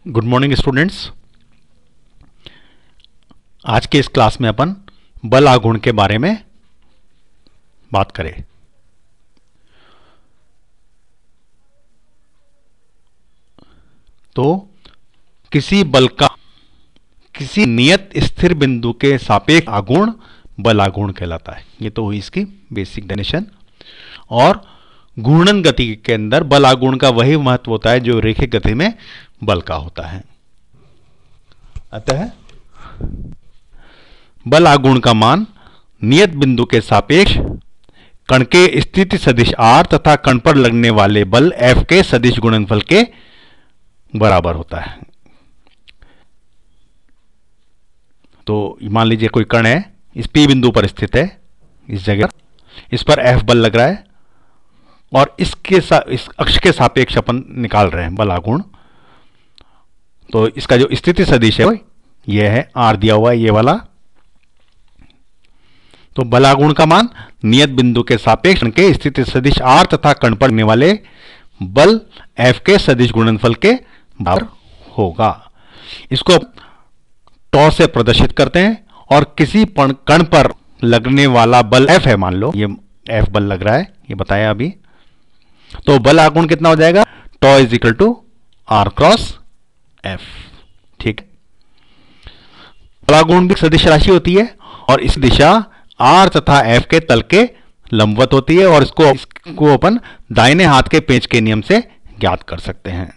Good morning students. आज के इस क्लास में अपन बल आघूर्ण के बारे में बात करें। तो किसी बल का किसी नियत स्थिर बिंदु के सापेक्ष आघूर्ण बल आघूर्ण कहलाता है। ये तो हुई इसकी बेसिक डेफिनेशन। और घूर्णन गति के अंदर बल आघूर्ण का वही महत्व होता है जो रैखिक गति में बल का होता है। अतः बल आघूर्ण का मान नियत बिंदु के सापेक्ष कण के स्थिति सदिश r तथा कण पर लगने वाले बल F के सदिश गुणनफल के बराबर होता है। तो मान लीजिए कोई कण है, इस P बिंदु पर स्थित है, इस जगह इस पर F बल लग रहा है और इस अक्ष के सापेक्ष अपन निकाल रहे हैं बल आघूर्ण। तो इसका जो स्थिति सदिश है ये है R दिया हुआ है, ये वाला। तो बल आघूर्ण का मान नियत बिंदु के सापेक्ष के स्थिति सदिश R तथा कण पर लगने वाले बल F के सदिश गुणनफल के बराबर होगा। इसको टॉ से प्रदर्शित करते हैं और किसी कण पर लगने वाला बल F है, मान लो ये F बल लग रहा है, ये बताया अभी। तो बल आघूर्ण कितना हो जाएगा? Tau is equal to R cross F। ठीक है, बल आघूर्ण भी सदिश राशि होती है और इस दिशा R तथा F के तल के लंबवत होती है और इसको अपन दाहिने हाथ के पेंच के नियम से ज्ञात कर सकते हैं।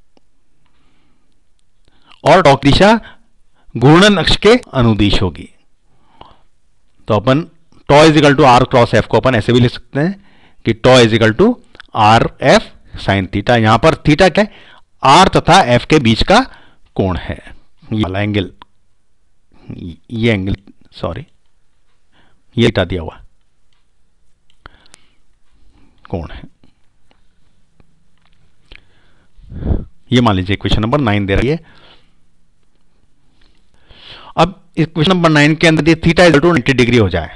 और टॉ की दिशा घूर्णन अक्ष के अनुदिश होगी। तो अपन tau is equal to R cross F को अपन ऐसे भी लिख सकते हैं कि tau is equal to R F sine theta. यहां पर थीटा क्या है? R तथा F के बीच का कोण है, ये वाला एंगल, ये एंगल, सॉरी ये थीटा दिया हुआ कोण है। ये मान लीजिए इक्वेशन नंबर 9 दे रही है। अब इक्वेशन नंबर 9 के अंदर ये थीटा इक्वल टू 90 डिग्री हो जाए,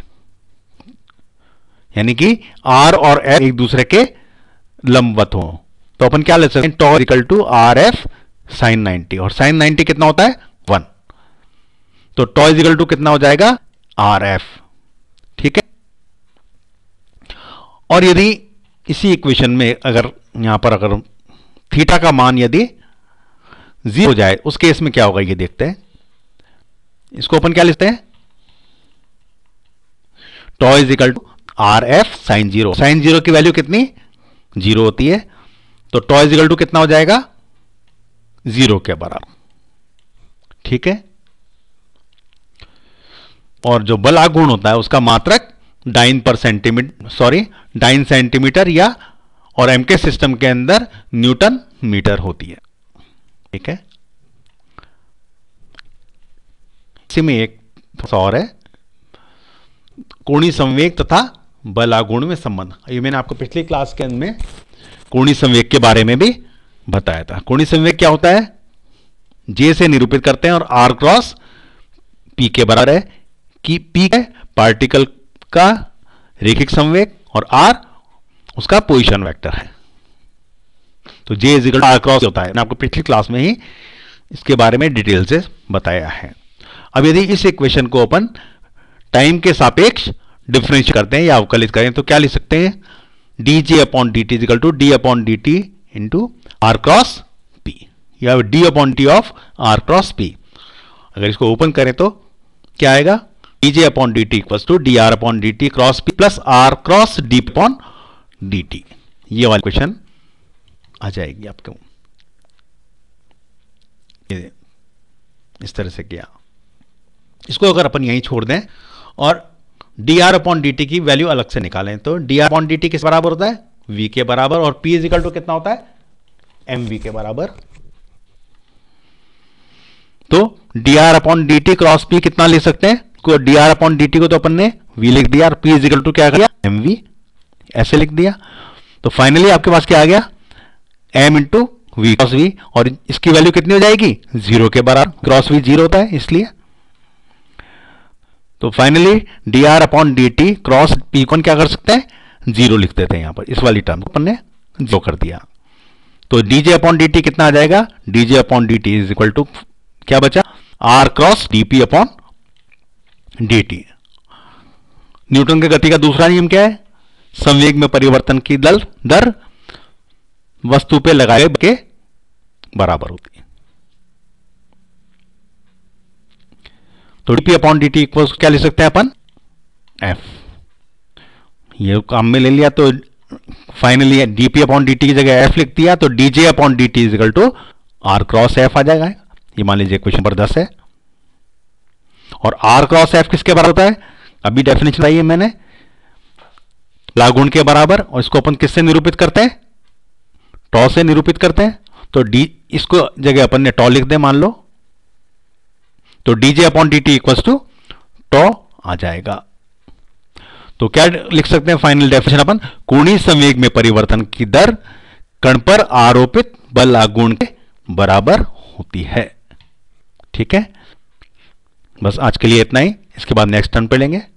यानी कि R और F एक दूसरे के लंबवत हो, तो अपन क्या ले सकते हैं? Tau equal to R F sine 90, और साइन 90 कितना होता है? 1। तो टॉ इज इक्वल टू कितना हो जाएगा? R F. ठीक है, और यदि इसी इक्वेशन में अगर यहां पर अगर थीटा का मान यदि 0 हो जाए, उस केस में क्या होगा ये देखते हैं। इसको अपन क्या लिखते हैं? Tau is equal to R F sine 0। Sine 0 की वैल्यू कितनी? 0 होती है। तो टॉ इज इक्वल टू कितना हो जाएगा? 0 के बराबर। ठीक है, और जो बल आघूर्ण होता है उसका मात्रक डाइन सेंटीमीटर या और एम के सिस्टम के अंदर न्यूटन मीटर होती है। ठीक है, इसी में एक और है, कोणीय संवेग तथा बल आघूर्ण में संबंध। ये मैंने आपको पिछली क्लास के अंत में कोणीय संवेग के बारे में भी बताया था। कोणीय संवेग क्या होता है? J से निरूपित करते हैं और R क्रॉस P के बराबर है कि P है पार्टिकल का रैखिक संवेग और R उसका पोजीशन वेक्टर है। तो J is equal to R cross होता है। मैंने आपको पिछली क्लास में ही इसके बारे में डिटेल से बताया है। अब यदि इस इक्वेशन को अपन टाइम के सापेक्ष डिफरेंशिएट करते हैं या अवकलित करें तो क्या लिख सकते हैं? dj upon dt is equal to d upon dt into r cross p, या d upon t of r cross p। अगर इसको ओपन करें तो क्या आएगा? dj upon dt equal to dr upon dt cross p plus r cross d upon dt। ये वाली question आ जाएगी आपको। इस तरह से किया। इसको अगर अपन यहीं छोड़ दें और dr अपॉन dt की वैल्यू अलग से निकालें तो dr अपॉन dt किस बराबर होता है? v के बराबर, और p इज इक्वल टू कितना होता है? mv के बराबर। तो dr upon dt cross p कितना ले सकते हैं? dr अपॉन dt को तो अपन ने v लिख दिया और p इज इक्वल टू क्या किया? mv, ऐसे लिख दिया। तो फाइनली आपके पास क्या आ गया? m into v cross v, और इसकी वैल्यू कितनी हो जाएगी? 0 के बराबर। क्रॉस v 0 होता है इसलिए। तो finally dr upon dt cross p को क्या कर सकते हैं? 0 लिख देते हैं। यहां पर इस वाली टर्म को अपन ने 0 कर दिया। तो dj अपॉन dt कितना आ जाएगा? dj upon dt is equal to क्या बचा? r cross dp upon dt। Newton के गति का दूसरा नियम क्या है? संवेग में परिवर्तन की दर वस्तु पे लगाए के बराबर होती है। तो dp अपॉन dt इक्वल क्या लिख सकते हैं अपन? f। ये काम में ले लिया तो फाइनली dp अपॉन dt की जगह f लिख दिया, तो dj upon dt is equal to r cross f आ जाएगा। ये मान लीजिए क्वेश्चन नंबर 10 है। और r क्रॉस f किसके बराबर होता है? अभी डेफिनेशन बताई है मैंने, लागुण के बराबर। और इसको अपन किससे निरूपित करते हैं? टॉ से निरूपित करते हैं। तो डी, इसको जगह अपन ने टॉ लिख दे मान लो, तो dj upon dt equals to tau आ जाएगा। तो क्या लिख सकते हैं फाइनल डेफिनेशन अपन? कोणीय संवेग में परिवर्तन की दर कण पर आरोपित बल आघूर्ण के बराबर होती है। ठीक है, बस आज के लिए इतना ही। इसके बाद नेक्स्ट टर्न पे लेंगे।